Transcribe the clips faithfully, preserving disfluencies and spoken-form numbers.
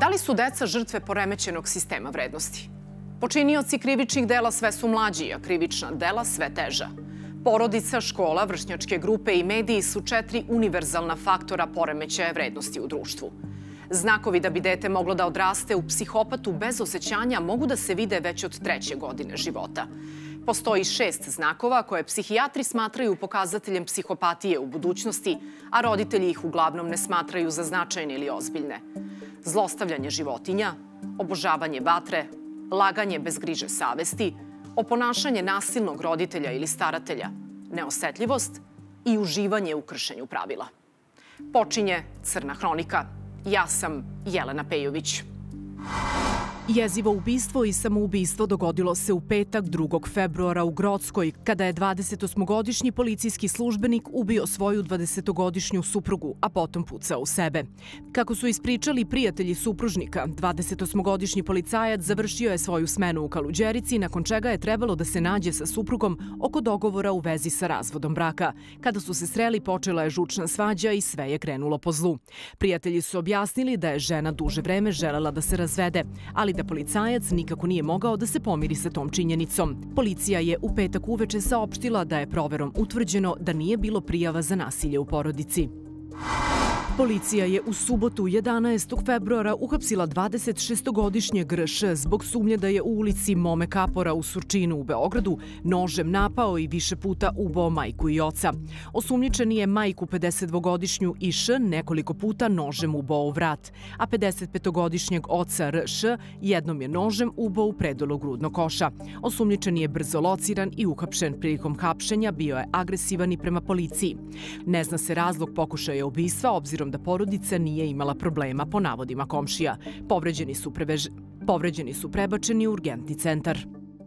Da li su deca žrtve poremećenog sistema vrednosti? Počinioci krivičnih dela sve su mlađi, a krivična dela sve teža. Porodica, škola, vršnjačke grupe i mediji su četiri univerzalna faktora poremećaja vrednosti u društvu. Znakovi da bi dete moglo da odraste u psihopatu bez osjećanja mogu da se vide već od treće godine života. Postoji šest znakova koje psihijatri smatraju pokazateljem psihopatije u budućnosti, a roditelji ih uglavnom ne smatraju za značajne ili ozbiljne. Zlostavljanje životinja, obožavanje vatre, laganje bez griže savesti, oponašanje nasilnog roditelja ili staratelja, neosetljivost i uživanje u kršenju pravila. Počinje Crna hronika. Ja sam Jelena Pejović. Jezivo ubistvo i samoubistvo dogodilo se u petak drugog februara u Grockoj, kada je dvadesetosmogodišnji policijski službenik ubio svoju dvadesetogodišnju suprugu, a potom pucao u sebe. Kako su ispričali prijatelji supružnika, dvadesetosmogodišnji policajac završio je svoju smenu u Kaluđerici, nakon čega je trebalo da se nađe sa suprugom oko dogovora u vezi sa razvodom braka. Kada su se sreli, počela je žučna svađa i sve je krenulo po zlu. Prijatelji su objasnili da je žena duže vreme želela da se razvede, ali da policajac nikako nije mogao da se pomiri sa tom činjenicom. Policija je u petak uveče saopštila da je proverom utvrđeno da nije bilo prijava za nasilje u porodici. Policija je u subotu jedanaestog februara uhapsila dvadesetšestogodišnjeg R Š zbog sumnje da je u ulici Mome Kapora u Surčinu u Beogradu nožem napao i više puta ubao majku i oca. Osumnjičeni je majku pedesetdvogodišnju I Š nekoliko puta nožem ubao u vrat, a pedesetpetogodišnjeg oca R Š jednom je nožem ubao u predolu grudnog koša. Osumnjičeni je brzo lociran i uhapšen. Prilikom hapšenja bio je agresivan i prema policiji. Ne zna se razlog pokušaja ubistva, obzirom da porodica nije imala problema po navodima komšija. Povređeni su, prevež... Povređeni su prebačeni u urgentni centar.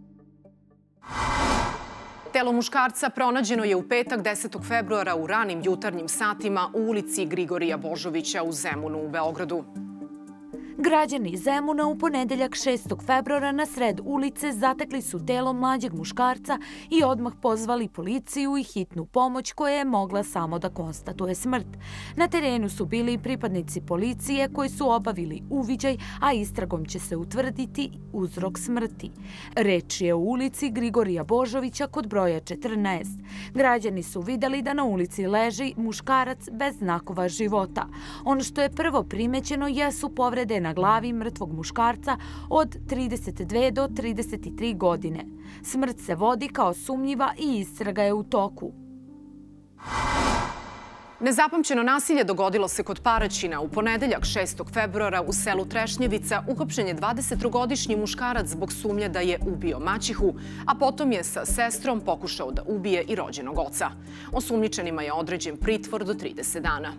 Telo muškarca pronađeno je u petak desetog februara u ranim jutarnjim satima u ulici Grigorija Božovića u Zemunu u Beogradu. Građani iz Zemuna u ponedeljak šestog februara na sred ulice zatekli su telo mlađeg muškarca i odmah pozvali policiju i hitnu pomoć koja je mogla samo da konstatuje smrt. Na terenu su bili i pripadnici policije koji su obavili uviđaj, a istragom će se utvrditi uzrok smrti. Reč je o ulici Grigorija Božovića kod broja četrnaest. Građani su videli da na ulici leži muškarac bez znakova života. Ono što je prvo primećeno jesu povrede na glavi mrtvog muškarca od trideset dve do trideset tri godine. Smrt se vodi kao sumnjiva i istraga je u toku. Nezapamćeno nasilje dogodilo se kod Paraćina. U ponedeljak šestog februara u selu Trešnjevica uhapšen je dvadesettrogodišnji muškarac zbog sumnje da je ubio maćihu, a potom je sa sestrom pokušao da ubije i rođenog oca. Osumnjičenima je određen pritvor do trideset dana.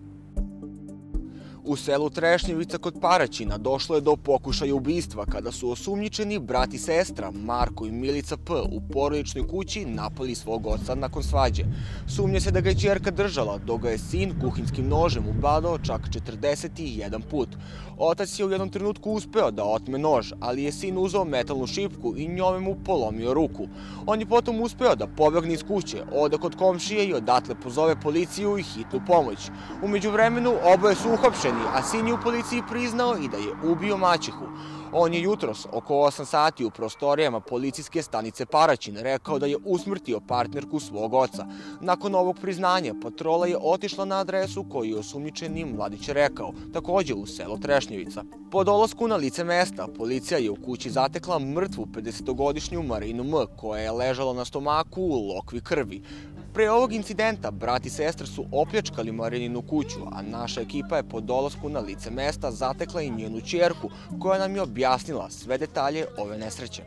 U selu Trešnjevica kod Paraćina došlo je do pokušaja ubistva kada su osumnjičeni brat i sestra Marko i Milica P. u porodičnoj kući napali svog oca nakon svađe. Sumnja se da ga je ćerka držala, dok ga je sin kuhinskim nožem ubadao čak četrdeset jedan put. Otac je u jednom trenutku uspeo da otme nož, ali je sin uzeo metalnu šipku i njome mu polomio ruku. On je potom uspeo da pobegne iz kuće, ode kod komšije i odatle pozove policiju i hitnu pomoć. U međuvremenu oboje su uhapšeni, a sin je u policiji priznao i da je ubio maćehu. On je jutros oko osam sati u prostorijama policijske stanice Paraćin rekao da je usmrtio partnerku svog oca. Nakon ovog priznanja, patrola je otišla na adresu koju je osumnjičeni mladić rekao, takođe u selo Trešnjevica. Po dolasku na lice mesta, policija je u kući zatekla mrtvu pedesetogodišnju Marinu M, koja je ležala na stomaku u lokvi krvi. Pre ovog incidenta, brat i sestra su opljačkali Marininu kuću, a naša ekipa je po dolasku na lice mesta zatekla i njenu ćerku, koja nam je objasnila sve detalje ove nesreće.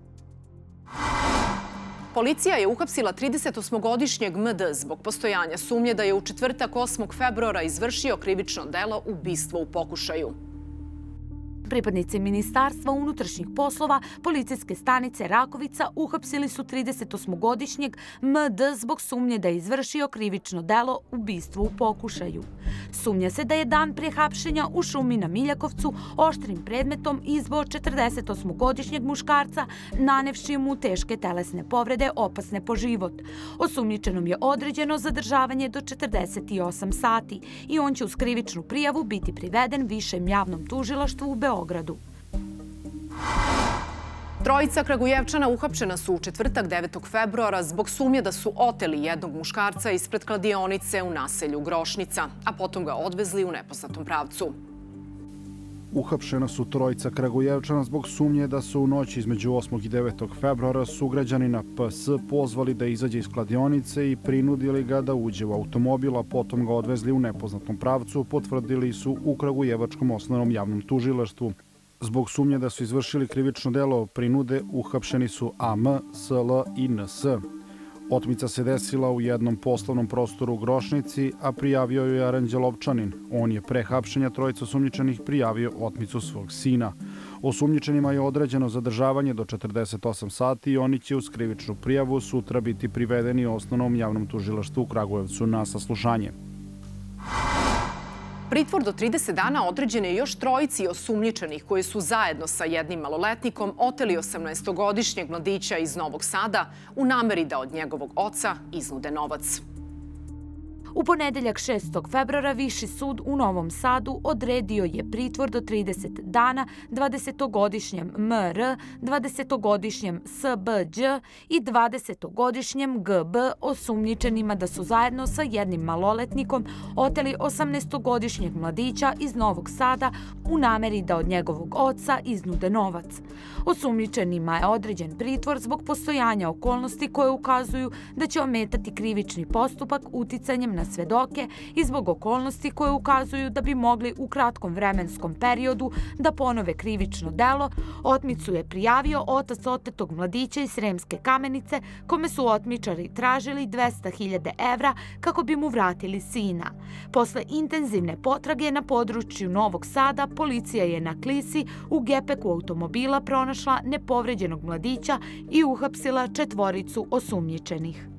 Policija je uhapsila tridesetosmogodišnjeg M D zbog postojanja sumnje da je u četvrtak osmog februara izvršio krivično delo ubistvo u pokušaju. Pripadnici Ministarstva unutrašnjih poslova policijske stanice Rakovica uhapsili su tridesetosmogodišnjeg M D zbog sumnje da je izvršio krivično delo ubistvo u pokušaju. Sumnja se da je dan prije hapšenja u šumi na Miljakovcu oštrim predmetom izboo četrdesetosmogodišnjeg muškarca, nanevši mu teške telesne povrede opasne po život. Osumnjičenom je određeno zadržavanje do četrdeset osam sati i on će uz krivičnu prijavu biti priveden Višem javnom tužilaštvu u Beogradu. Trojica Kragujevčana uhapšena su u četvrtak devetog februara zbog sumnje da su oteli jednog muškarca ispred kladionice u naselju Grošnica, a potom ga odvezli u nepoznatom pravcu. Uhapšena su trojica Kragujevčana zbog sumnje da su u noći između osmog i devetog februara sugrađanina P S pozvali da izađe iz kladionice i prinudili ga da uđe u automobil, a potom ga odvezli u nepoznatom pravcu, potvrdili su u Kragujevačkom osnovnom javnom tužilaštvu. Zbog sumnje da su izvršili krivično delo prinude, uhapšeni su A M, S L i N S. Otmica se desila u jednom poslovnom prostoru u Grošnici, a prijavio ju je Aranđelovčanin. On je pre hapšenja trojica osumnjičenih prijavio otmicu svog sina. Osumnjičenima je određeno zadržavanje do četrdeset osam sati i oni će uz krivičnu prijavu sutra biti privedeni osnovnom javnom tužilaštvu u Kragujevcu na saslušanje. Pritvor do trideset dana određen je još trojici osumnjičenih koji su zajedno sa jednim maloletnikom oteli osamnaestogodišnjeg mladića iz Novog Sada u nameri da od njegovog oca iznude novac. U ponedeljak šestog februara Viši sud u Novom Sadu odredio je pritvor do trideset dana dvadesetogodišnjem M R, dvadesetogodišnjem S B Đ i dvadesetogodišnjem G B osumnjičenima da su zajedno sa jednim maloletnikom oteli osamnaestogodišnjeg mladića iz Novog Sada u nameri da od njegovog oca iznude novac. Osumnjičenima je određen pritvor zbog postojanja okolnosti koje ukazuju da će ometati krivični postupak uticanjem na svedoke i zbog okolnosti koje ukazuju da bi mogli u kratkom vremenskom periodu da ponove krivično delo. Otmicu je prijavio otac otetog mladića iz Sremske Kamenice, kome su otmičari tražili dvesta hiljada evra kako bi mu vratili sina. Posle intenzivne potrage na području Novog Sada, policija je na Klisi u gepeku automobila pronašla nepovređenog mladića i uhapsila četvoricu osumnjičenih.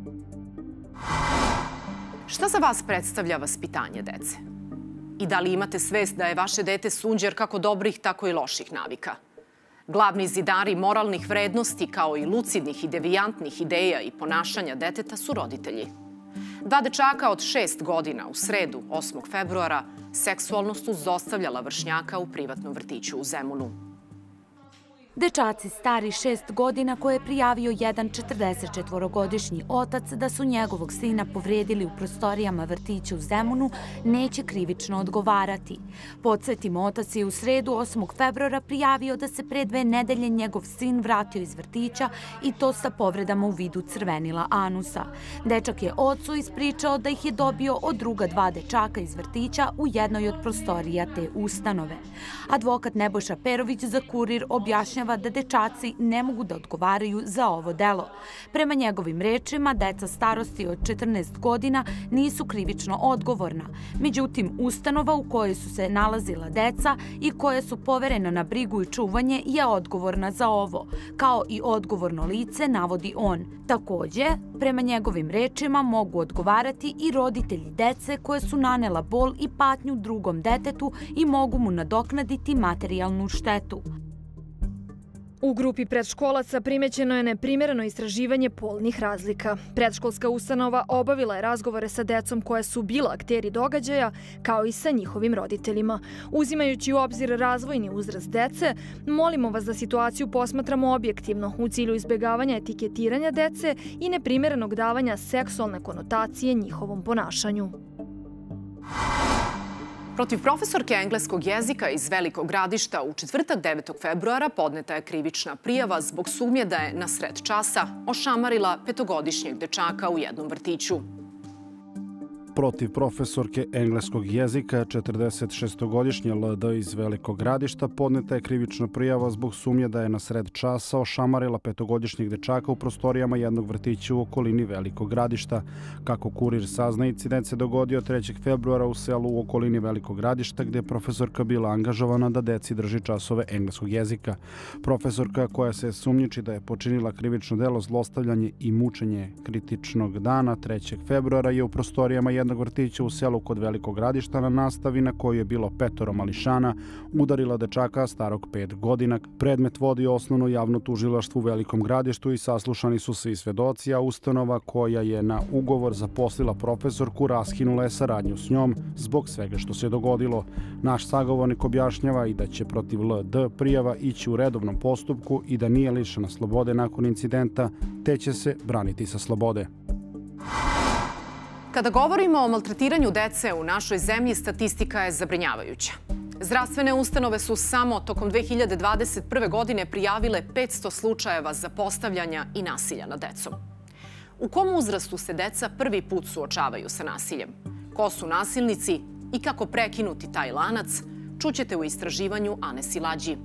Šta za vas predstavlja vaspitanje dece? I da li imate svest da je vaše dete sunđer kako dobrih, tako i loših navika? Glavni zidari moralnih vrednosti kao i lucidnih i devijantnih ideja i ponašanja deteta su roditelji. Dva dečaka od šest godina u sredu, osmog februara, seksualno su zlostavljala vršnjaka u privatnom vrtiću u Zemunu. Dečaci stari šest godina koje je prijavio jedan četrdesetčetvorogodišnji otac da su njegovog sina povredili u prostorijama vrtića u Zemunu neće krivično odgovarati. Podsjetimo, otac je u sredu osmog februara prijavio da se pre dve nedelje njegov sin vratio iz vrtića i to sa povredama u vidu crvenila anusa. Dečak je ocu ispričao da ih je dobio od druga dva dečaka iz vrtića u jednoj od prostorija te ustanove. Advokat Nebojša Perović za Kurir objašnjava da dečaci ne mogu da odgovaraju za ovo delo. Prema njegovim rečima, deca starosti od četrnaest godina nisu krivično odgovorna. Međutim, ustanova u kojoj su se nalazila deca i koja su poverena na brigu i čuvanje je odgovorna za ovo, kao i odgovorno lice, navodi on. Takođe, prema njegovim rečima mogu odgovarati i roditelji dece koje su nanela bol i patnju drugom detetu i mogu mu nadoknaditi materijalnu štetu. U grupi predškolaca primećeno je neprimjereno istraživanje polnih razlika. Predškolska ustanova obavila je razgovore sa decom koje su bila akteri događaja, kao i sa njihovim roditeljima. Uzimajući u obzir razvojni uzrast dece, molimo vas da situaciju posmatramo objektivno u cilju izbjegavanja etiketiranja dece i neprimjerenog davanja seksualne konotacije njihovom ponašanju. Protiv profesorke engleskog jezika iz Velikog Gradišta u četvrtak devetog februara podneta je krivična prijava zbog sumnje da je na sred časa ošamarila petogodišnjeg dečaka u jednom vrtiću. Protiv profesorke engleskog jezika četrdesetšestogodišnje L D iz Velikog Gradišta podneta je krivična prijava zbog sumnje da je na sred časa ošamarila petogodišnjeg dečaka u prostorijama jednog vrtića u okolini Velikog Gradišta. Kako Kurir sazna, incident se dogodio trećeg februara u selu u okolini Velikog Gradišta, gde je profesorka bila angažovana da deci drži časove engleskog jezika. Profesorka, koja se sumnjiči da je počinila krivično delo zlostavljanje i mučenje kritičnog dana trećeg februara, je u prostorijama jednog vrtića u selu kod Velikog Gradišta na nastavi na kojoj je bilo petoro mališana udarila dečaka starog pet godina. Predmet vodi osnovno javno tužilaštvo u Velikom Gradištu i saslušani su svi svedoci, a ustanova koja je na ugovor zaposlila profesorku raskinula je saradnju s njom zbog svega što se dogodilo. Naš sagovornik objašnjava i da će protiv L D prijava ići u redovnom postupku i da nije lišena slobode nakon incidenta, te će se braniti sa slobode. Kada govorimo o maltretiranju dece u našoj zemlji, statistika je zabrinjavajuća. Zdravstvene ustanove su samo tokom dve hiljade dvadeset prve. godine prijavile petsto slučajeva zapostavljanja i nasilja nad decom. U kom uzrastu se deca prvi put suočavaju sa nasiljem? Ko su nasilnici i kako prekinuti taj lanac, čućete u istraživanju Ane Silađi.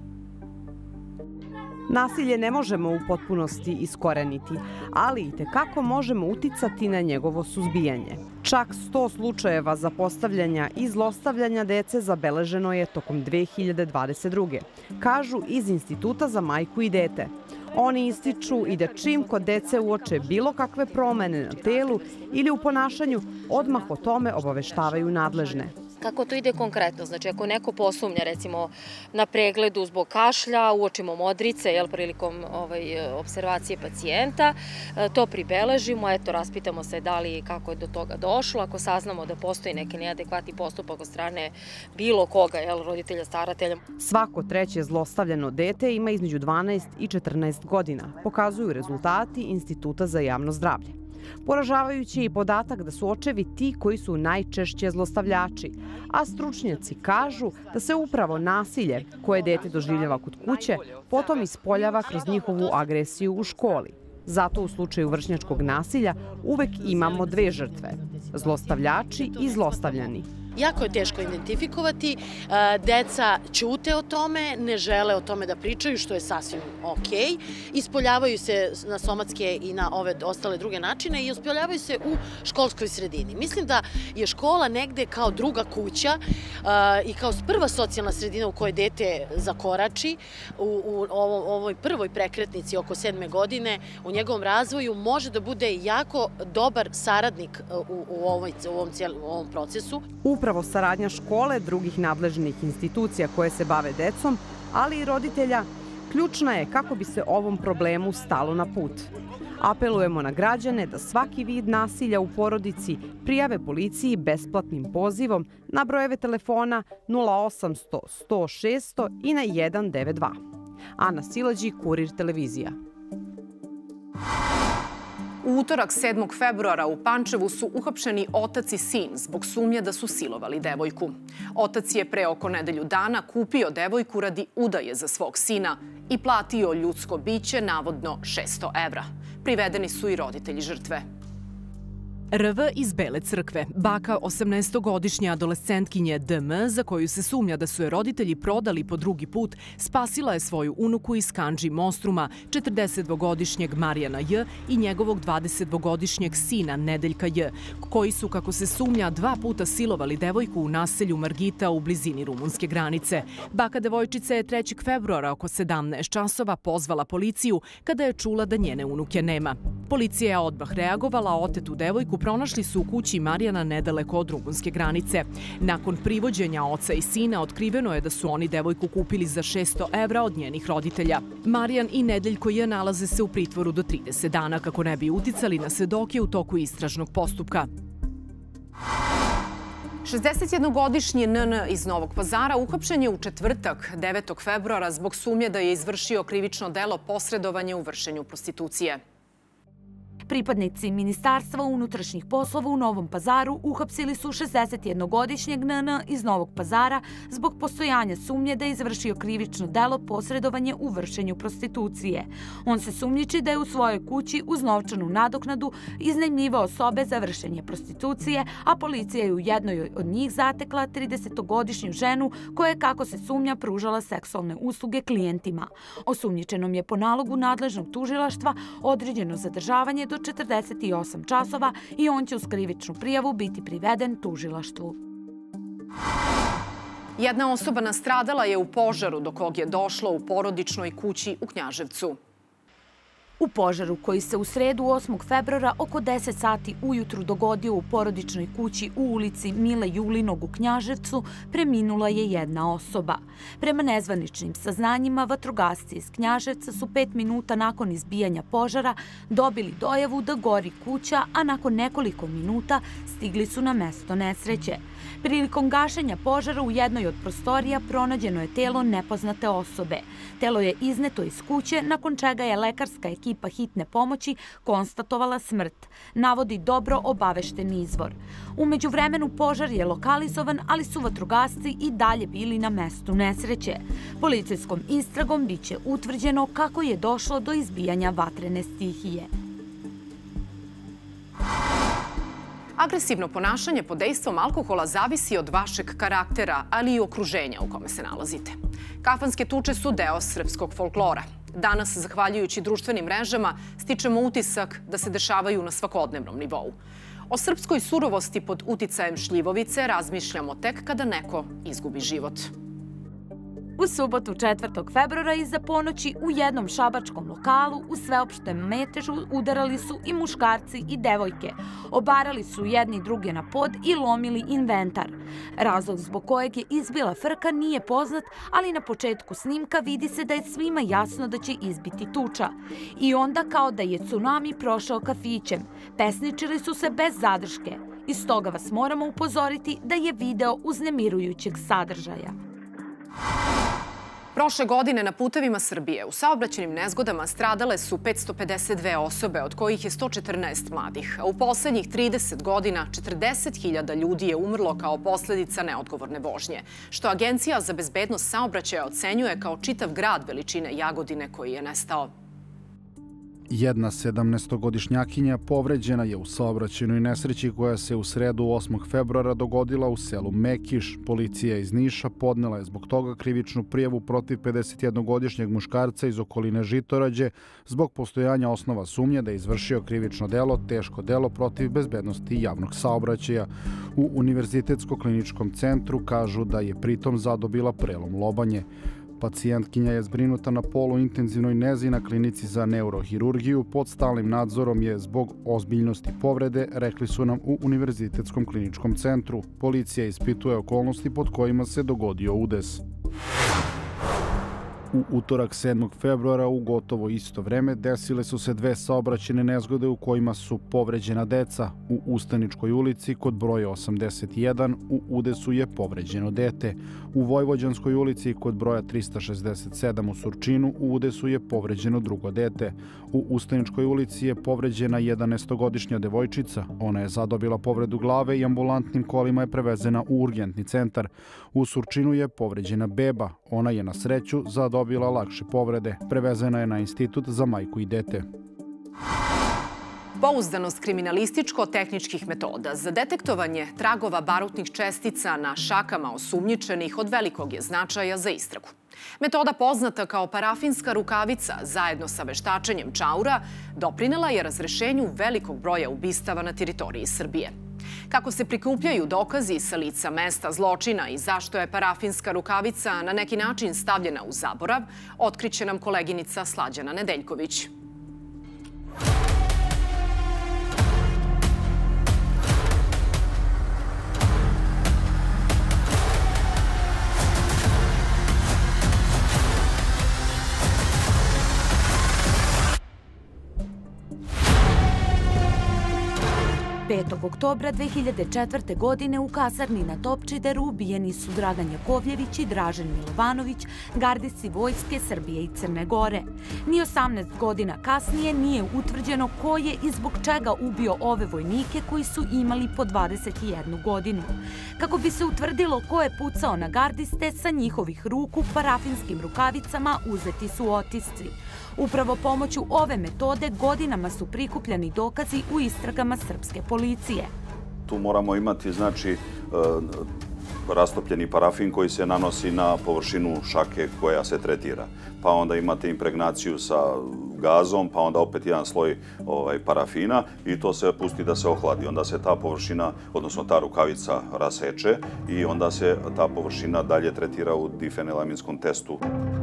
Nasilje ne možemo u potpunosti iskoreniti, ali i tekako možemo uticati na njegovo suzbijanje. Čak sto slučajeva zapostavljanja i zlostavljanja dece zabeleženo je tokom dve hiljade dvadeset druge. Kažu iz Instituta za majku i dete. Oni ističu i da čim kod dece uoče bilo kakve promene na telu ili u ponašanju, odmah o tome obaveštavaju nadležne. Kako to ide konkretno? Znači, ako neko posumnja, recimo, na pregledu zbog kašlja, uočimo modrice, jel, prilikom ovaj, observacije pacijenta, to pribeležimo, eto, raspitamo se da li i kako je do toga došlo. Ako saznamo da postoji neki neadekvatni postupak od strane bilo koga, jel, roditelja, staratelja. Svako treće zlostavljeno dete ima između dvanaest i četrnaest godina, pokazuju rezultati Instituta za javno zdravlje. Poražavajući je i podatak da su očevi ti koji su najčešće zlostavljači, a stručnjaci kažu da se upravo nasilje koje dete doživljava kod kuće potom ispoljava kroz njihovu agresiju u školi. Zato u slučaju vršnjačkog nasilja uvek imamo dve žrtve – zlostavljači i zlostavljani. Jako je teško identifikovati, deca ćute o tome, ne žele o tome da pričaju, što je sasvim okej. Ispoljavaju se na somatske i na ove ostale druge načine i ispoljavaju se u školskoj sredini. Mislim da je škola negde kao druga kuća i kao prva socijalna sredina u kojoj dete zakorači u ovoj prvoj prekretnici oko sedme godine, u njegovom razvoju može da bude jako dobar saradnik u ovom procesu. Upravo saradnja škole, drugih nadležnih institucija koje se bave decom, ali i roditelja, ključna je kako bi se ovom problemu stalo na put. Apelujemo na građane da svaki vid nasilja u porodici prijave policiji besplatnim pozivom na brojeve telefona nula osamsto sto šesto i na jedan devet dva. Ana Silađi, Kurir televizija. U utorak sedmog februara u Pančevu su uhapšeni otac i sin zbog sumnje da su silovali devojku. Otac je pre oko nedelju dana kupio devojku radi udaje za svog sina i platio ljudsko biće navodno šesto evra. Privedeni su i roditelji žrtve. R V iz Bele Crkve, baka osamnaestogodišnje adolescentkinje D M, za koju se sumnja da su je roditelji prodali po drugi put, spasila je svoju unuku iz kandži Mostruma, četrdesetdvogodišnjeg Marijana J i njegovog dvadesetdvogodišnjeg sina Nedeljka J, koji su, kako se sumnja, dva puta silovali devojku u naselju Margita u blizini rumunske granice. Baka devojčice je trećeg februara oko sedamnaest časova pozvala policiju kada je čula da njene unuke nema. Policija je odmah reagovala, a otetu devojku pronašli su u kući Marijana nedaleko od rumunske granice. Nakon privođenja oca i sina otkriveno je da su oni devojku kupili za šesto evra od njenih roditelja. Marijan i Nedeljko J nalaze se u pritvoru do trideset dana kako ne bi uticali na svedoke u toku istražnog postupka. šezdesetjednogodišnji N N iz Novog Pazara uhapšen je u četvrtak, devetog februara, zbog sumnje da je izvršio krivično delo posredovanja u vršenju prostitucije. Pripadnici Ministarstva unutrašnjih poslova u Novom Pazaru uhapsili su šezdesetjednogodišnjeg N N iz Novog Pazara zbog postojanja sumnje da je izvršio krivično delo posredovanje u vršenju prostitucije. On se sumnjiči da je u svojoj kući uz novčanu nadoknadu iznajmljivao sobe za vršenje prostitucije, a policija je u jednoj od njih zatekla tridesetogodišnju ženu koja je, kako se sumnja, pružala seksualne usluge klijentima. Osumnjičenom je po nalogu nadležnog tužilaštva određeno zadržavanje do četrdeset osam časova i on će uz krivičnu prijavu biti priveden tužilaštvu. Jedna osoba nastradala je u požaru do kog je došlo u porodičnoj kući u Knjaževcu. U požaru koji se u sredu osmog februara oko deset sati ujutru dogodio u porodičnoj kući u ulici Mile Julinog u Knjaževcu, preminula je jedna osoba. Prema nezvaničnim saznanjima, vatrogasci iz Knjaževca su pet minuta nakon izbijanja požara dobili dojavu da gori kuća, a nakon nekoliko minuta stigli su na mesto nesreće. Prilikom gašenja požara u jednoj od prostorija pronađeno je telo nepoznate osobe. Telo je izneto iz kuće, nakon čega je lekarska ekipa hitne pomoći konstatovala smrt, navodi dobro obavešten izvor. U međuvremenu požar je lokalizovan, ali su vatrogasci i dalje bili na mestu nesreće. Policijskom istragom biće utvrđeno kako je došlo do izbijanja vatrene stihije. Agresivno ponašanje pod dejstvom alkohola zavisi od vašeg karaktera, ali i okruženja u kome se nalazite. Kafanske tuče su deo srpskog folklora. Danas, zahvaljujući društvenim mrežama, stičemo utisak da se dešavaju na svakodnevnom nivou. O srpskoj surovosti pod uticajem šljivovice razmišljamo tek kada neko izgubi život. U subotu četvrtog februara iza ponoći u jednom šabačkom lokalu u sveopštem metežu udarali su i muškarci i devojke. Obarali su jedni druge na pod i lomili inventar. Razlog zbog kojeg je izbila frka nije poznat, ali na početku snimka vidi se da je svima jasno da će izbiti tuča. I onda, kao da je tsunami prošao kafićem, pesničili su se bez zadrške. I stoga vas moramo upozoriti da je video uznemirujućeg sadržaja. Prošle godine na putevima Srbije u saobraćajnim nezgodama stradale su petsto pedeset dve osobe, od kojih je sto četrnaest mladih. A u poslednjih trideset godina četrdeset hiljada ljudi je umrlo kao posledica neodgovorne vožnje, što Agencija za bezbednost saobraćaja ocenjuje kao čitav grad veličine Jagodine koji je nestao. Jedna sedamnaestogodišnjakinja povređena je u saobraćajnoj nesreći koja se u sredu osmog februara dogodila u selu Mekiš. Policija iz Niša podnela je zbog toga krivičnu prijavu protiv pedesetjednogodišnjeg muškarca iz okoline Žitorađe zbog postojanja osnova sumnje da je izvršio krivično delo, teško delo protiv bezbednosti javnog saobraćaja. U Univerzitetsko-kliničkom centru kažu da je pritom zadobila prelom lobanje. Pacijentkinja je zbrinuta na poluintenzivnoj nezi na klinici za neurohirurgiju. Pod stalnim nadzorom je zbog ozbiljnosti povrede, rekli su nam u Univerzitetskom kliničkom centru. Policija ispituje okolnosti pod kojima se dogodio udes. U utorak sedmog februara u gotovo isto vreme desile su se dve saobraćajne nezgode u kojima su povređena deca. U Ustaničkoj ulici kod broja osamdeset jedan u udesu je povređeno dete. U Vojvođanskoj ulici kod broja trista šezdeset sedam u Surčinu u udesu je povređeno drugo dete. U Ustaničkoj ulici je povređena jedanaestogodišnja devojčica. Ona je zadobila povredu glave i ambulantnim kolima je prevezena u urgentni centar. U Surčinu je povređena beba. Ona je na sreću zadobila lakše povrede. Prevezena je na institut za majku i dete. Pouzdanost kriminalističko-tehničkih metoda za detektovanje tragova barutnih čestica na šakama osumnjičenih od velikog je značaja za istragu. Metoda poznata kao parafinska rukavica zajedno sa veštačenjem čaura doprinela je razrešenju velikog broja ubistava na teritoriji Srbije. Kako se prikupljaju dokazi sa lica mesta zločina i zašto je parafinska rukavica na neki način stavljena u zaborav, otkriće nam koleginica Slađana Nedeljković. petog oktobra dve hiljade četvrte. godine u kasarni na Topčideru ubijeni su Dragan Jakovljević i Dražen Milovanović, gardisci vojske Srbije i Crne Gore. Ni osamnaest godina kasnije nije utvrđeno ko je i zbog čega ubio ove vojnike koji su imali po dvadeset jednu godinu. Kako bi se utvrdilo ko je pucao na gardiste, sa njihovih ruku parafinskim rukavicama uzeti su otisci. Upravo pomoću ove metode godinama su prikupljani dokazi u istragama srpske policije. Tu moramo imati, znači, rastopljeni parafin koji se nanosi na površinu šake koja se tretira. Pa onda imate impregnaciju sa gazom, pa onda opet jedan sloj parafina i to se pusti da se ohladi. Onda se ta površina, odnosno ta rukavica raseče i onda se ta površina dalje tretira u difenilaminskom testu.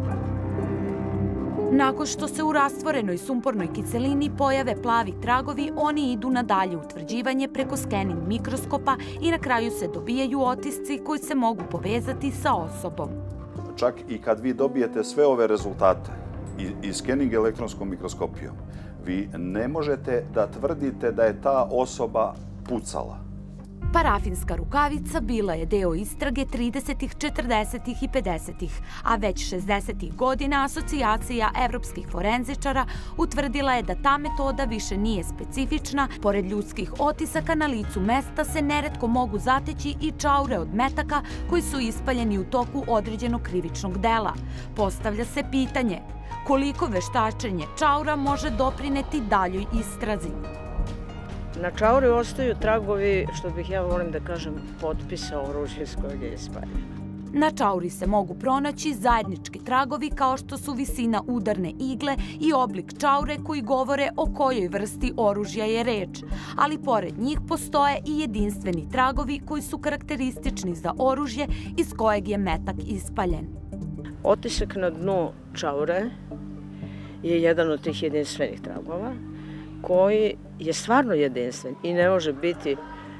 Nakon što se u rastvorenoj sumpornoj kiselini pojave plavi tragovi, oni idu na dalje utvrđivanje preko skening mikroskopa i na kraju se dobijaju otisci koji se mogu povezati sa osobom. Čak i kad vi dobijete sve ove rezultate i skening elektronskom mikroskopijom, vi ne možete da tvrdite da je ta osoba pucala. Parafinska rukavica bila je deo istrage tridesetih, četrdesetih i pedesetih, a već šezdesetih godina Asocijacija evropskih forenzičara utvrdila je da ta metoda više nije specifična. Pored ljudskih otisaka na licu mesta se neretko mogu zateći i čaure od metaka koji su ispaljeni u toku određenog krivičnog dela. Postavlja se pitanje koliko veštačenje čaura može doprineti daljoj istrazi. Na čauri ostaju tragovi, što bih ja volim da kažem, potpisa oružja s kojeg je ispaljeno. Na čauri se mogu pronaći zajednički tragovi kao što su visina udarne igle i oblik čaure koji govore o kojoj vrsti oružja je reč. Ali pored njih postoje i jedinstveni tragovi koji su karakteristični za oružje iz kojeg je metak ispaljen. Otisak na dnu čaure je jedan od tih jedinstvenih tragova koji je stvarno jedinstven i ne može biti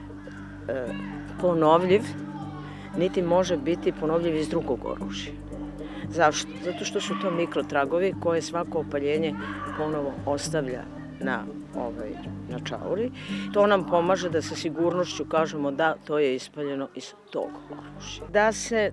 ponovljiv, niti može biti ponovljiv iz drugog oružja. Zašto? Zato što su to mikrotragovi koje svako opaljenje ponovo ostavlja na čauri. To nam pomaže da sa sigurnošću kažemo da to je ispaljeno iz tog oružja. Da se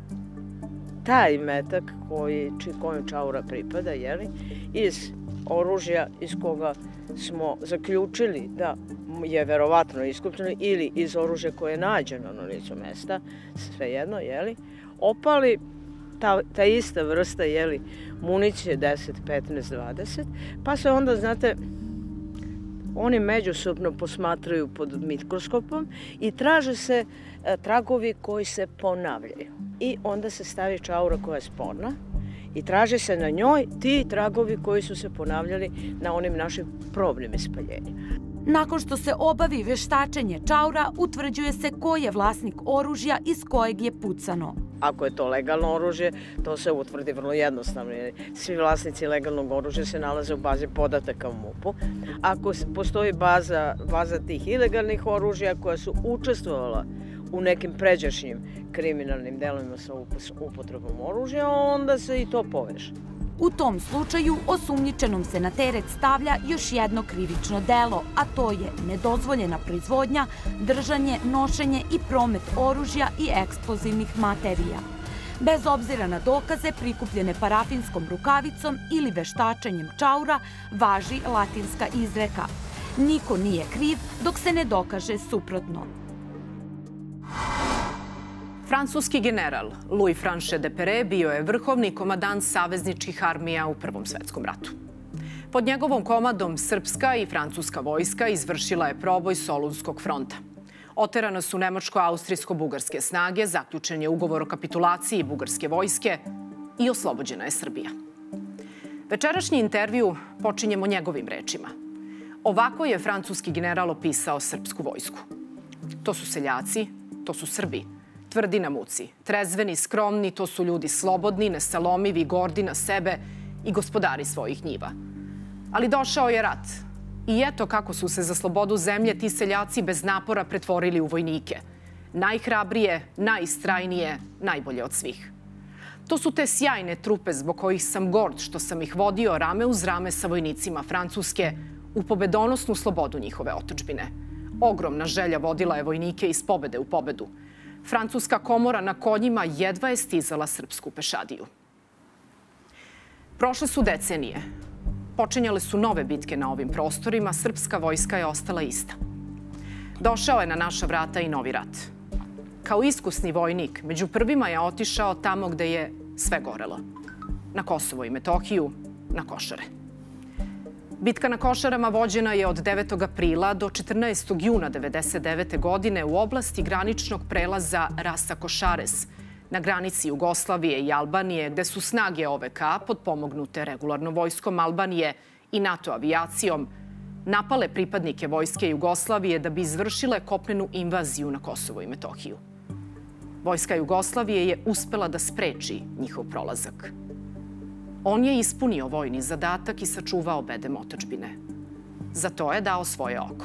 taj metak kojem čaura pripada, iz oružja iz koga smo zaključili da je verovatno iskopčeno ili iz oružja koje je nađeno na licu mesta, svejedno, opali ta ista vrsta municije deset, petnaest, dvadeset, pa se onda, znate, oni međusobno posmatraju pod mikroskopom i traže se tragovi koji se ponavljaju. I onda se stavi čaura koja je sporna i traže se na njoj ti tragovi koji su se ponavljali na onim našim probnim ispaljenjima. Nakon što se obavi veštačenje čaura, utvrđuje se ko je vlasnik oružja iz kojeg je pucano. Ako je to legalno oružje, to se utvrdi vrlo jednostavno. Svi vlasnici legalnog oružja se nalaze u bazi podataka u MUP-u. Ako postoji baza tih ilegalnih oružja koja su učestvovala u nekim pređašnjim kriminalnim delovima sa upotrebom oružja, onda se i to poveže. U tom slučaju osumnjičenom se na teret stavlja još jedno krivično delo, a to je nedozvoljena proizvodnja, držanje, nošenje i promet oružja i eksplozivnih materija. Bez obzira na dokaze prikupljene parafinskom rukavicom ili veštačenjem čaura, važi latinska izreka: niko nije kriv dok se ne dokaže suprotno. Francuski general Louis-Franche Depere bio je vrhovni komadant savezničkih armija u Prvom svetskom ratu. Pod njegovom komadom srpska i francuska vojska izvršila je proboj Solunskog fronta. Oterana su nemačko-austrijsko-bugarske snage, zaključen je ugovor o kapitulaciji bugarske vojske i oslobođena je Srbija. Večerašnji intervju počinjemo njegovim rečima. Ovako je francuski general opisao srpsku vojsku. To su seljaci, to su Srbi. Tvrdi na muci, trezveni, skromni, to su ljudi slobodni, nesalomivi, gordi na sebe i gospodari svojih njiva. Ali došao je rat. I eto kako su se za slobodu zemlje ti seljaci bez napora pretvorili u vojnike. Najhrabrije, najistrajnije, najbolje od svih. To su te sjajne trupe zbog kojih sam gord što sam ih vodio rame uz rame sa vojnicima Francuske u pobedonosnu slobodu njihove otadžbine. Ogromna želja vodila je vojnike iz pobede u pobedu. Francuska komora na konjima jedva je stizala srpsku pešadiju. Prošle su decenije. Počinjale su nove bitke na ovim prostorima, srpska vojska je ostala ista. Došao je na naša vrata i novi rat. Kao iskusni vojnik, među prvima je otišao tamo gde je sve gorelo. Na Kosovo i Metohiju, na Košare. Bitka na Košarama vođena je od devetog aprila do četrnaestog juna devedeset devete. godine u oblasti graničnog prelaza Rasa Košares, na granici Jugoslavije i Albanije, gde su snage O V K potpomognute regularnom vojskom Albanije i NATO avijacijom napale pripadnike vojske Jugoslavije da bi izvršile kopnenu invaziju na Kosovo i Metohiju. Vojska Jugoslavije je uspela da spreči njihov prolazak. On je ispunio vojni zadatak i sačuvao bedem otadžbine. Za to je dao svoje oko.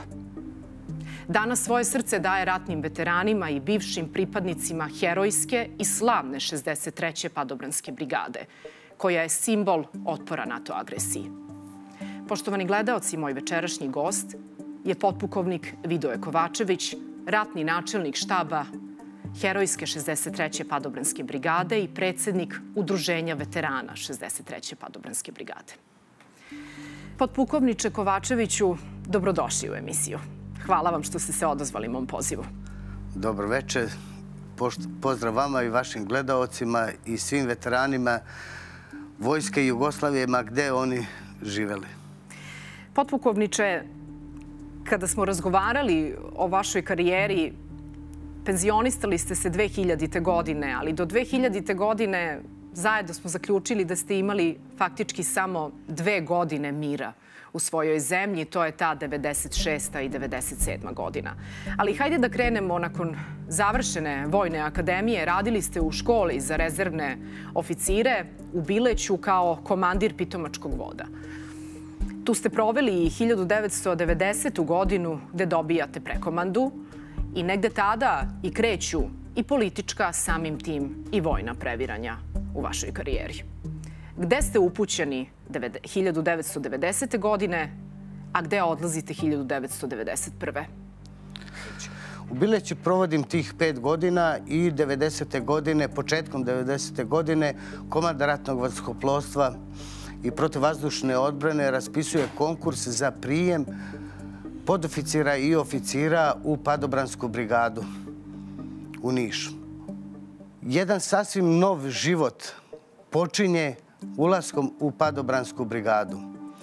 Danas svoje srce daje ratnim veteranima i bivšim pripadnicima herojske i slavne šezdeset treće padobranske brigade, koja je simbol otpora NATO agresiji. Poštovani gledaoci, moj večerašnji gost je potpukovnik Vidoje Kovačević, ratni načelnik štaba herojske šezdeset treće padobranske brigade i predsjednik Udruženja veterana šezdeset treće padobranske brigade. Potpukovniče Kovačeviću, dobrodošli u emisiju. Hvala vam što ste se odazvali mom pozivu. Dobro večer. Pozdrav vama i vašim gledaocima i svim veteranima Vojske Jugoslavije, ma gde oni živeli. Potpukovniče, kada smo razgovarali o vašoj karijeri, penzionistali ste se dve hiljadite. godine, ali do dve hiljadite. godine zajedno smo zaključili da ste imali faktički samo dve godine mira u svojoj zemlji. To je ta devedeset šesta. i devedeset sedma. godina. Ali hajde da krenemo nakon završene Vojne akademije. Radili ste u školi za rezervne oficire u Bileću kao komandir pitomačkog voda. Tu ste proveli i hiljadu devetsto devedesetu. godinu gde dobijate prekomandu i negde tada i kreću i politička, samim tim i vojna previranja u vašoj karijeri. Gde ste upućeni hiljadu devetsto devedesete. godine, a gde odlazite hiljadu devetsto devedeset prve. U Bileću provodim tih pet godina i devedesete. godine, početkom devedesete. godine, komanda ratnog vazduhoplovstva i protivvazdušne odbrane raspisuje konkurs za prijem podoficira i oficira u padobransku brigadu u Nišu. Jedan sasvim nov život počinje ulaskom u padobransku brigadu.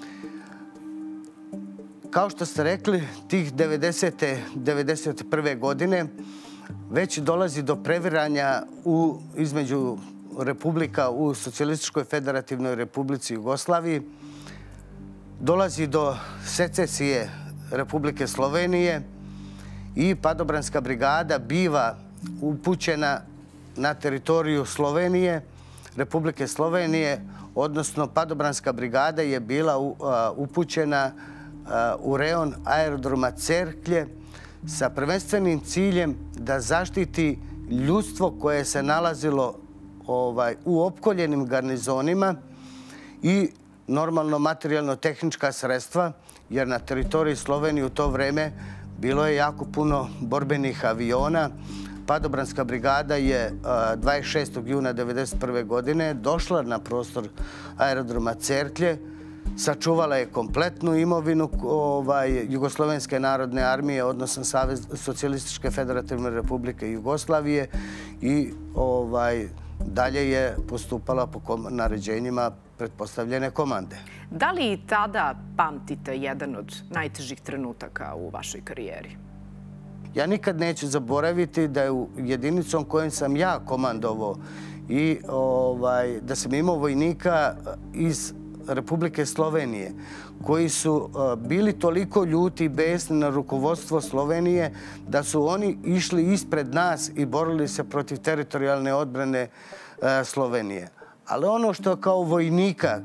Kao što ste rekli, tih devedesete. devedeset prve. godine već dolazi do previranja u, između republika u Socijalističkoj federativnoj republici Jugoslaviji. Dolazi do secesije Republike Slovenije i padobranska brigada biva upućena na teritoriju Slovenije, Republike Slovenije, odnosno padobranska brigada je bila upućena u rejon aerodroma Cerklje sa prvenstvenim ciljem da zaštiti ljudstvo koje se nalazilo u opkoljenim garnizonima i normalno materijalno-tehnička sredstva, jer na teritoriji Slovenije u to vreme bilo je jako puno borbenih aviona. Padobranska brigada je dvadeset šestog juna devedeset prve. godine došla na prostor aerodroma Cerklje, sačuvala je kompletnu imovinu Jugoslovenske narodne armije, odnosno Socijalističke federativne republike Jugoslavije i dalje je postupala po naređenjima pretpostavljene komande. Da li i tada pamtite jedan od najtežih trenutaka u vašoj karijeri? Ja nikad neću zaboraviti da je jedinicom kojom sam ja komandovao i da sam imao vojnika iz Republike Slovenije koji su bili toliko ljuti i besni na rukovodstvo Slovenije da su oni išli ispred nas i borili se protiv teritorijalne odbrane Slovenije. Ali ono što kao vojnika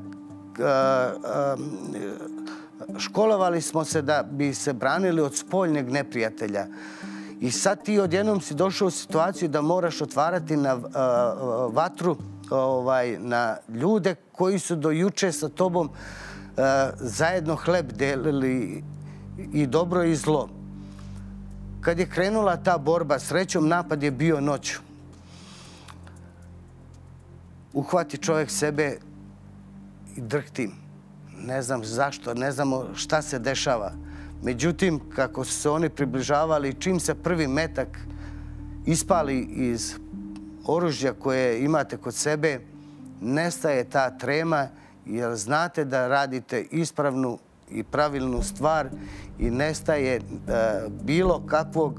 školovali smo se da bi se branili od spoljneg neprijatelja. I sad ti odjednom si došao u situaciju da moraš otvarati na vatru na ljude koji su do juče sa tobom zajedno hleb delili i dobro i zlo. kad je krenula ta borba, srećom napad je bio noću. Uhvati čovjek sebe i drhti. Ne znam zašto, ne znamo šta se dešava. Međutim, kako su se oni približavali, čim se prvi metak ispali iz oružja koje imate kod sebe, nestaje ta trema, jer znate da radite ispravnu i pravilnu stvar i nestaje bilo kakvog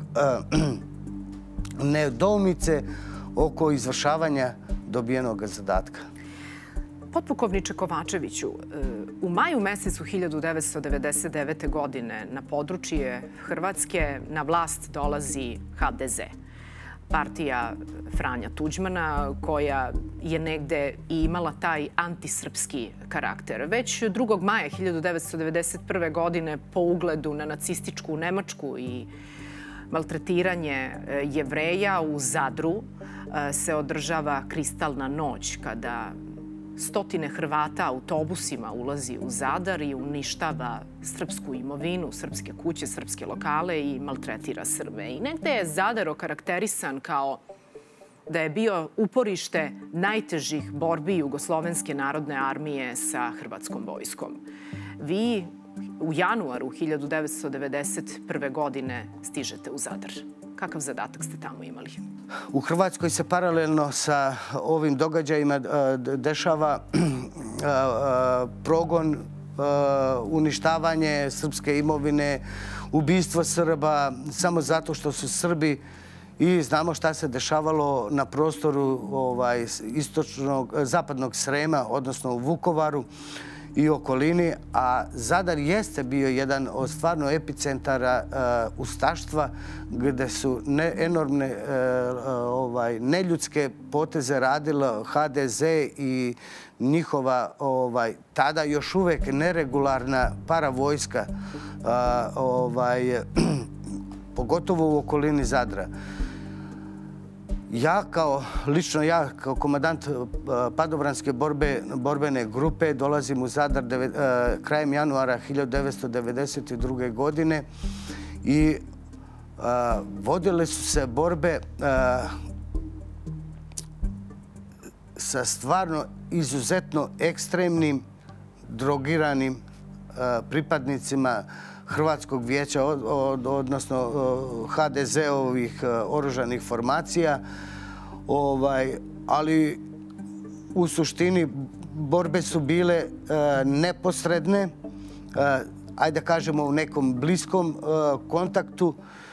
nedoumice oko izvršavanja dobijenog zadatka. Potpukovniče Kovačeviću, u maju mesecu hiljadu devetsto devedeset devete. godine na područje Hrvatske na vlast dolazi ha de ze, partija Franja Tuđmana, koja je negde i imala taj antisrpski karakter. Već drugog maja hiljadu devetsto devedeset prve. godine po ugledu na nacističku Nemačku i maltretiranje Jevreja u Zadru se održava kristalna noć, kada stotine Hrvata autobusima ulazi u Zadar i uništava srpsku imovinu, srpske kuće, srpske lokale i maltretira Srbe. I negde je Zadar okarakterisan kao da je bio uporište najtežih borbi Jugoslovenske narodne armije sa hrvatskom vojskom. Vi u januaru hiljadu devetsto devedeset prve. godine stižete u Zadar. Kakav zadatak ste tamo imali? U Hrvatskoj se paralelno sa ovim događajima dešava progon, uništavanje srpske imovine, ubistvo Srba samo zato što su Srbi, i znamo šta se dešavalo na prostoru istočnog, zapadnog Srema, odnosno u Vukovaru i okolini, a Zadar jeste bio jedan od stvarno epicentara ustaštva, gde su enormne neljudske poteze radila ha de ze i njihova tada još uvek neregularna paravojska, pogotovo u okolini Zadra. Ja kao, lično ja kao komandant padobranske borbene grupe dolazim u Zadar krajem januara hiljadu devetsto devedeset druge. godine i vodile su se borbe sa stvarno izuzetno ekstremnim, drogiranim pripadnicima Hrvatskog vijeća, odnosno ha de ze-ovih oružanih formacija, ali u suštini borbe su bile neposredne, ajde da kažemo u nekom bliskom kontaktu.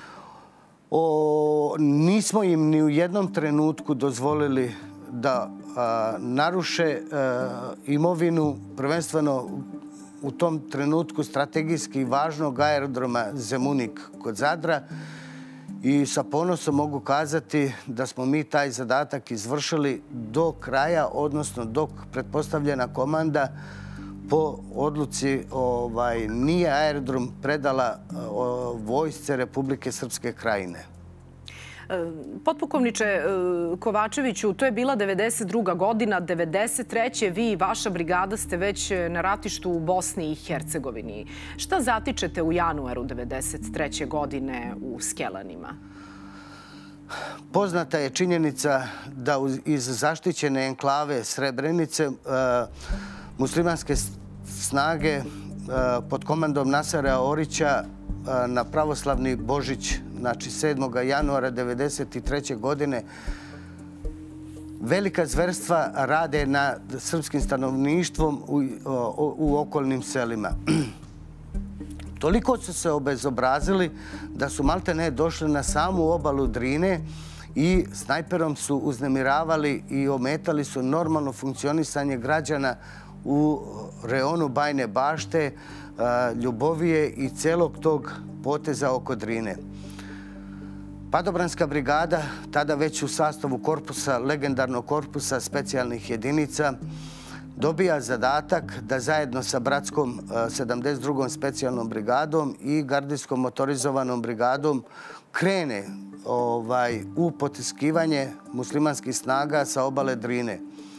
Nismo im ni u jednom trenutku dozvolili da naruše imovinu, prvenstveno u tom trenutku strategijski važnog aerodroma Zemunik kod Zadra, i sa ponosom mogu kazati da smo mi taj zadatak izvršili do kraja, odnosno dok pretpostavljena komanda po odluci nije aerodrom predala vojsce Republike Srpske Krajine. Potpukovniče Kovačeviću, to je bila devedeset druga. godina, devedeset treće. vi i vaša brigada ste već na ratištu u Bosni i Hercegovini. Šta zatičete u januaru devedeset treće. godine u Skelanima? Poznata je činjenica da iz zaštićene enklave Srebrenice muslimanske snage pod komandom Nasera Orića na pravoslavni Božić, znači sedmog januara devedeset treće. godine, velika zverstva rade nad srpskim stanovništvom u okolnim selima. Toliko su se obezobrazili da su maltene došli na samu obalu Drine i snajperom su uznemiravali i ometali su normalno funkcionisanje građana u reonu Bajne Bašte, Ljubovije i celog tog poteza oko Drine. Padobranska brigada, tada već u sastavu korpusa, legendarnog korpusa specijalnih jedinica, dobija zadatak da zajedno sa bratskom sedamdeset drugom specijalnom brigadom i gardijskom motorizovanom brigadom krene u potiskivanje muslimanskih snaga sa obale Drine.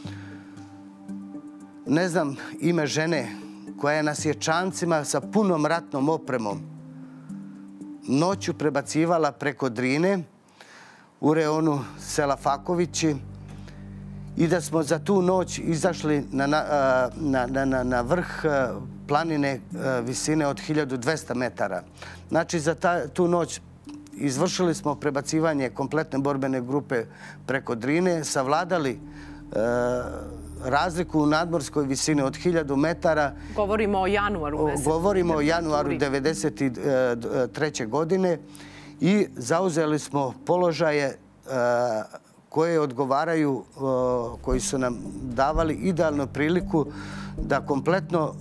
Ne znam ime žene koja nas je čamcima sa punom ratnom opremom noću prebacivala preko Drine u reonu sela Fakovići i da smo za tu noć izašli na, na, na, na, na vrh planine visine od hiljadu dvesta metara. Znači, za ta, tu noć izvršili smo prebacivanje kompletne borbene grupe preko Drine, savladali e, razliku u nadmorskoj visini od hiljadu metara. Govorimo o januaru mesecu. Govorimo o januaru devedeset treće godine i zauzeli smo položaje e, koje odgovaraju, e, koji su nam davali idealnu priliku da kompletno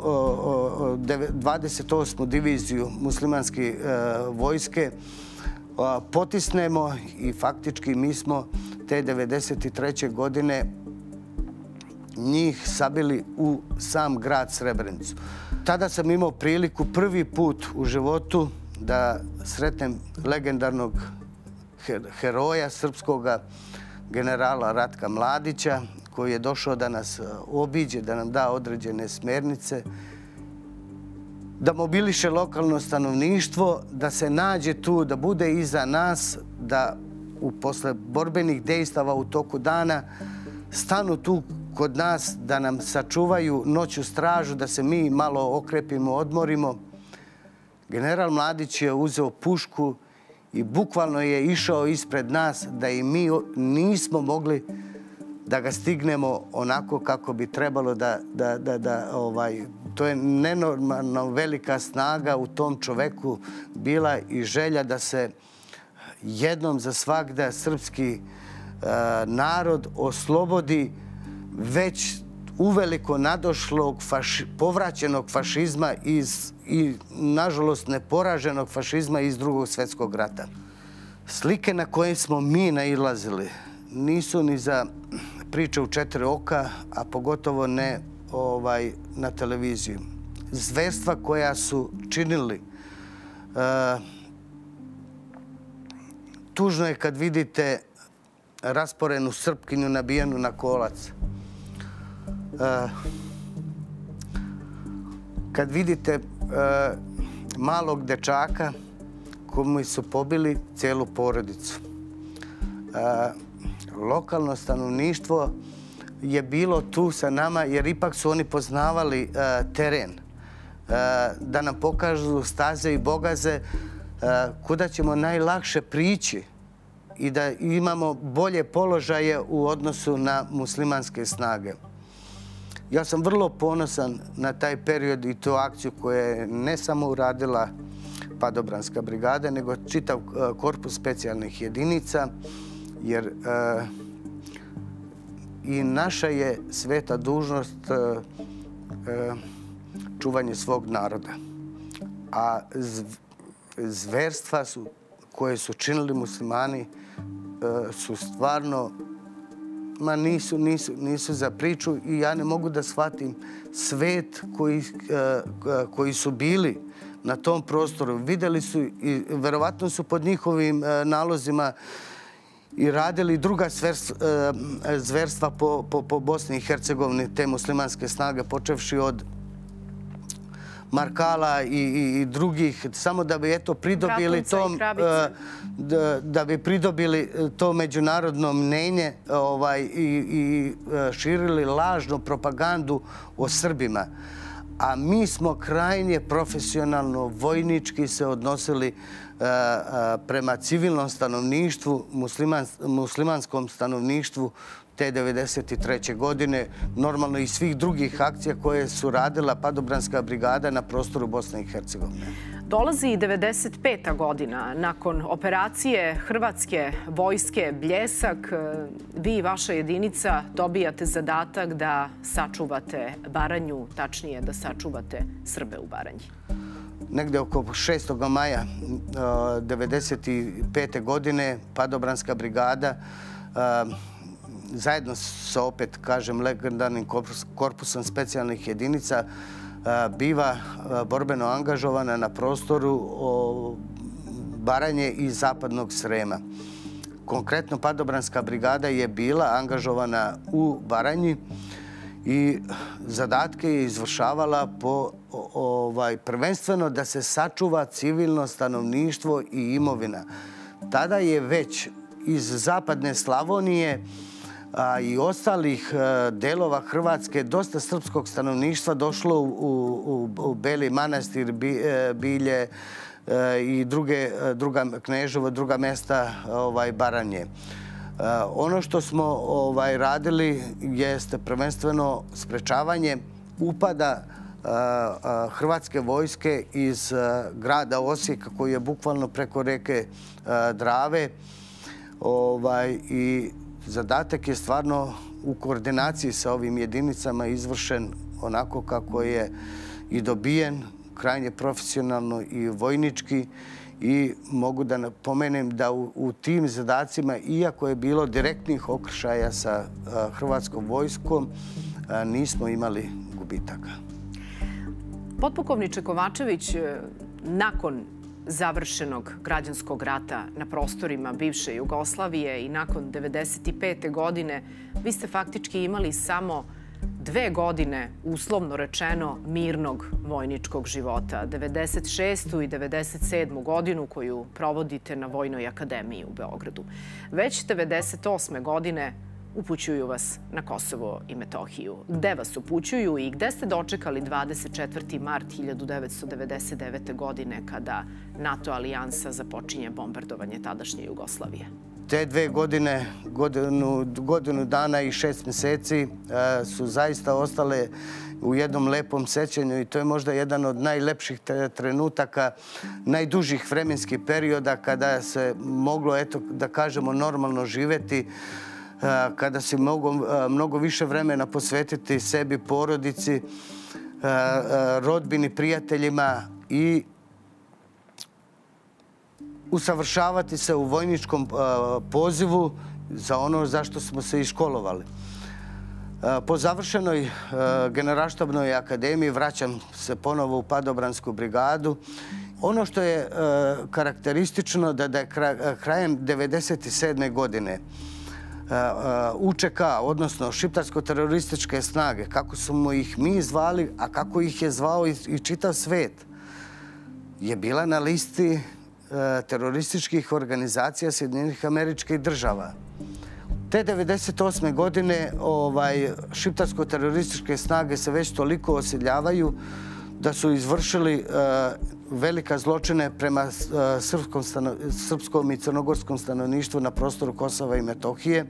dvadeset osmu diviziju muslimanske e, vojske potisnemo i faktički mi smo te devedeset treće godine njih sabili u sam grad Srebrenicu. Tada sam imao priliku prvi put u životu da sretnem legendarnog heroja srpskoga, generala Ratka Mladića, koji je došao da nas obiđe, da nam da određene smernice, da mobiliše lokalno stanovništvo, da se nađe tu, da bude iza nas, da u posle borbenih dejstava u toku dana stanu tu kod nas, da nam sačuvaju noću stražu, da se mi malo okrepimo, odmorimo. General Mladić je uzeo pušku i bukvalno je išao ispred nas da i mi nismo mogli da ga stignemo onako kako bi trebalo da, da, da, da ovaj, to je nenormalno velika snaga u tom čoveku bila i želja da se jednom za svagda srpski uh, narod oslobodi već uveliko nadošlog faši, povraćenog fašizma iz, i nažalost neporaženog fašizma iz Drugog svjetskog rata. Slike na koje smo mi nailazili nisu ni za priče u četiri oka, a pogotovo ne ovaj, na televiziju. Zverstva koja su činili. E, tužno je kad vidite rasporenu Srpkinju nabijenu na kolac. E, kad vidite e, malog dečaka komu su pobili cijelu porodicu. E, lokalno stanovništvo je bilo tu sa nama jer ipak su oni poznavali uh, teren. Uh, da nam pokažu staze i bogaze uh, kuda ćemo najlakše prići i da imamo bolje položaje u odnosu na muslimanske snage. Ja sam vrlo ponosan na taj period i tu akciju koju je ne samo uradila Padobranska brigada, nego čitav uh, korpus specijalnih jedinica, jer uh, i naša je sveta dužnost uh, uh, čuvanje svog naroda. A zv, zverstva su, koje su činili muslimani uh, su stvarno, ma nisu, nisu, nisu za priču i ja ne mogu da shvatim svet koji, uh, koji su bili na tom prostoru. Videli su i verovatno su pod njihovim uh, nalozima i radili druga zverstva po, po, po Bosni i Hercegovini, te muslimanske snage, počevši od Markala i, i, i drugih, samo da bi eto pridobili tom, da, da bi pridobili to međunarodno mnenje ovaj, i, i širili lažnu propagandu o Srbima. A mi smo krajnje profesionalno, vojnički se odnosili prema civilnom stanovništvu, musliman, muslimanskom stanovništvu te devedeset treće godine, normalno i svih drugih akcija koje su radila Padobranska brigada na prostoru Bosne i Hercegovine. Dolazi i devedeset peta godina. Nakon operacije Hrvatske vojske Bljesak, vi i vaša jedinica dobijate zadatak da sačuvate Baranju, tačnije da sačuvate Srbe u Baranji. Negde oko šestog maja devedeset pete godine Padobranska brigada zajedno sa, opet kažem, legendarnim korpusom specijalnih jedinica biva borbeno angažovana na prostoru Baranje i Zapadnog Srema. Konkretno Padobranska brigada je bila angažovana u Baranji i zadatke je izvršavala po ovaj, prvenstveno da se sačuva civilno stanovništvo i imovina. Tada je već iz zapadne Slavonije a i ostalih delova Hrvatske dosta srpskog stanovništva došlo u, u, u Beli Manastir, Bilje i druge, druga Kneževo, druga mesta ovaj, Baranje. Ono što smo ovaj, radili jeste prvenstveno sprečavanje upada hrvatske vojske iz grada Osijeka koji je bukvalno preko reke Drave ovaj, i zadatak je stvarno u koordinaciji sa ovim jedinicama izvršen onako kako je i dobijen, krajnje profesionalno i vojnički. I mogu da napomenem da u, u tim zadacima, iako je bilo direktnih okršaja sa a, hrvatskom vojskom, a, nismo imali gubitaka. Potpukovniče Kovačević, nakon završenog građanskog rata na prostorima bivše Jugoslavije i nakon devedeset pete. godine, vi ste faktički imali samo dve godine, uslovno rečeno, mirnog vojničkog života. devedeset šestu i devedeset sedmu. godinu koju provodite na Vojnoj akademiji u Beogradu. Već devedeset osme. godine upućuju vas na Kosovo i Metohiju. Gde vas upućuju i gde ste dočekali dvadeset četvrti mart hiljadu devetsto devedeset devete. godine kada NATO alijansa započinje bombardovanje tadašnje Jugoslavije? Te dve godine, godinu, godinu dana i šest mjeseci su zaista ostale u jednom lepom sećanju i to je možda jedan od najlepših trenutaka, najdužih vremenskih perioda kada se moglo, eto, da kažemo, normalno živeti, kada si mogu mnogo više vremena posvetiti sebi, porodici, rodbini, prijateljima i usavršavati se u vojničkom pozivu za ono za što smo se i školovali. Po završenoj generalštabnoj akademiji vraćam se ponovo u Padobransku brigadu. Ono što je karakteristično da je krajem devedeset sedme. godine U Č K, odnosno šiptarsko-terorističke snage, kako smo ih mi zvali, a kako ih je zvao i čitav svet, je bila na listi terorističkih organizacija Sjedinjenih Američkih Država. Te devedeset osme. godine ovaj, šiptarsko-terorističke snage se već toliko osjeljavaju da su izvršili uh, velika zločine prema uh, srpskom, stano, srpskom i crnogorskom stanovništvu na prostoru Kosova i Metohije.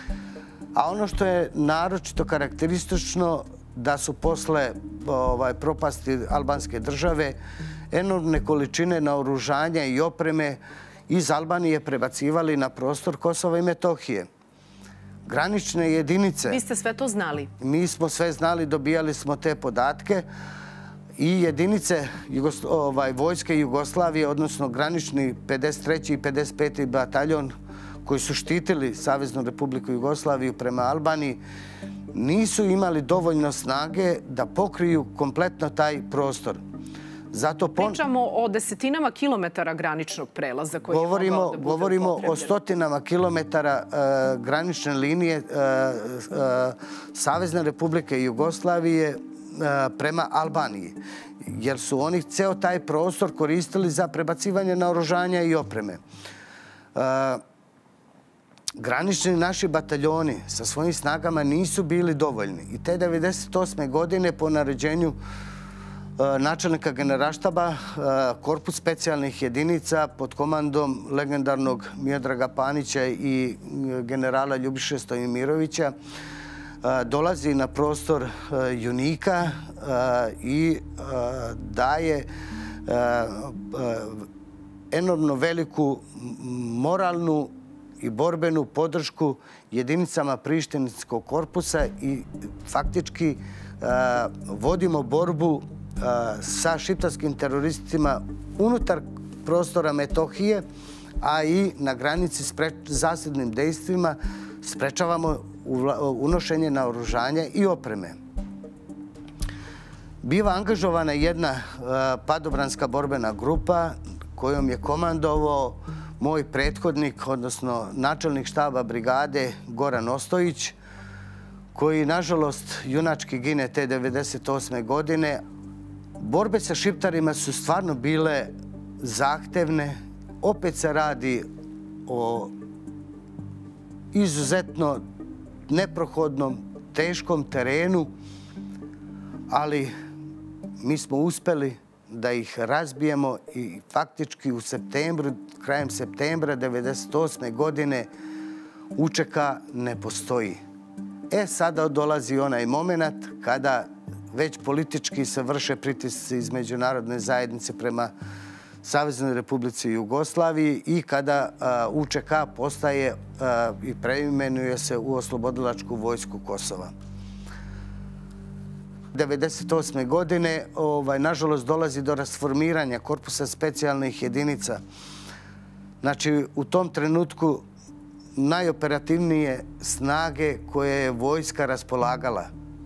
A ono što je naročito karakteristično da su posle ovaj, propasti albanske države enormne količine naoružanja i opreme iz Albanije prebacivali na prostor Kosova i Metohije. Granične jedinice... Vi ste sve to znali? Mi smo sve znali, dobijali smo te podatke i jedinice Jugoslo, ovaj, vojske Jugoslavije, odnosno granični pedeset treći i pedeset peti bataljon koji su štitili Saveznu Republiku Jugoslaviju prema Albaniji, nisu imali dovoljno snage da pokriju kompletno taj prostor. Zato pon... Pričamo o desetinama kilometara graničnog prelaza koji govorimo, je mogao da bude Govorimo upotrebljen. o stotinama kilometara uh, granične linije uh, uh, Savezne Republike Jugoslavije uh, prema Albaniji. Jer su oni ceo taj prostor koristili za prebacivanje naoružanja i opreme. Uh, granični naši bataljoni sa svojim snagama nisu bili dovoljni. I te devedeset osme. godine po naređenju načelnika generalštaba, korpus specijalnih jedinica pod komandom legendarnog Miodraga Panića i generala Ljubiše Stojimirovića dolazi na prostor Junika i daje enormno veliku moralnu i borbenu podršku jedinicama Prištinskog korpusa i faktički vodimo borbu sa šiptarskim teroristima unutar prostora Metohije, a i na granici s zasadnim dejstvima sprečavamo unošenje naoružanja i opreme. Biva angažovana jedna padobranska borbena grupa kojom je komandovao moj prethodnik, odnosno načelnik štaba brigade Goran Ostojić, koji, nažalost, junački gine te devedeset osme godine. Borbe sa šiptarima su stvarno bile zahtevne. Opet se radi o izuzetno neprohodnom, teškom terenu, ali mi smo uspeli da ih razbijemo i faktički u septembru, krajem septembra devedeset osme godine U Č K ne postoji. E, sada dolazi onaj moment kada već politički se vrše pritisci iz međunarodne zajednice prema Saveznoj Republici Jugoslaviji i kada U Č K postaje i preimenuje se u Oslobodilačku vojsku Kosova. devedeset osme godine, nažalost, dolazi do rasformiranja Korpusa specijalnih jedinica. Znači, u tom trenutku najoperativnije snage koje je vojska raspolagala.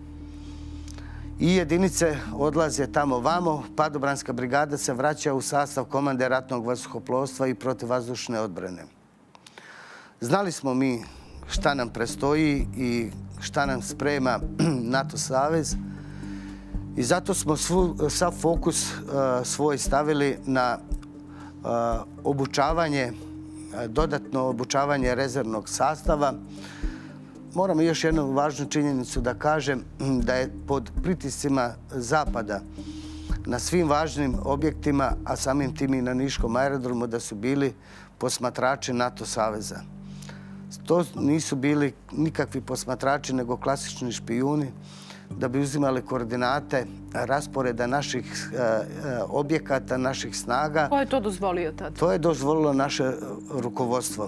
I jedinice odlaze tamo vamo. Padobranska brigada se vraća u sastav komande ratnog vazduhoplovstva i protivvazdušne odbrane. Znali smo mi šta nam prestoji i šta nam sprema NATO savez i zato smo sav fokus svoj stavili na obučavanje, dodatno obučavanje rezervnog sastava. Moramo još jednu važnu činjenicu da kažem da je pod pritiscima Zapada na svim važnim objektima, a samim tim i na Niškom aerodromu, da su bili posmatrači NATO saveza. To nisu bili nikakvi posmatrači, nego klasični špijuni da bi uzimali koordinate rasporeda naših objekata, naših snaga. Ko je to dozvolio tada? To je dozvolilo naše rukovodstvo.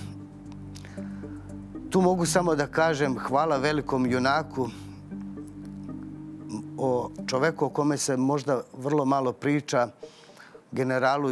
Tu mogu samo da kažem hvala velikom junaku, o čoveku o kome se možda vrlo malo priča, generalu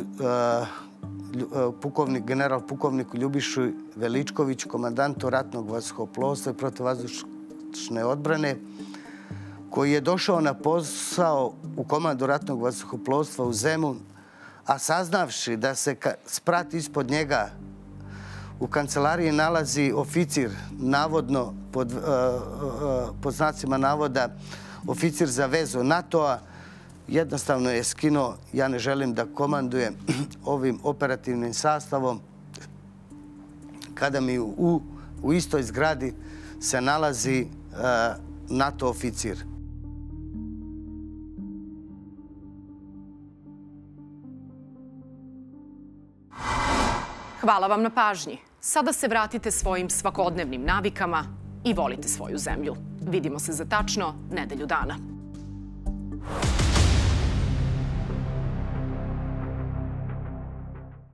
general pukovniku Ljubišu Veličković, komandantu ratnog vazduhoplovstva i protivvazdušne odbrane, koji je došao na posao u komandu ratnog vazduhoplovstva u Zemun, a saznavši da se sprat ispod njega u kancelariji nalazi oficir, navodno, pod znacima navoda, oficir za vezu NATO-a, jednostavno je skinuo, ja ne želim da komandujem ovim operativnim sastavom, kada mi u istoj zgradi se nalazi NATO oficir. Hvala vam na pažnji. Sada se vratite svojim svakodnevnim navikama i volite svoju zemlju. Vidimo se za tačno nedelju dana.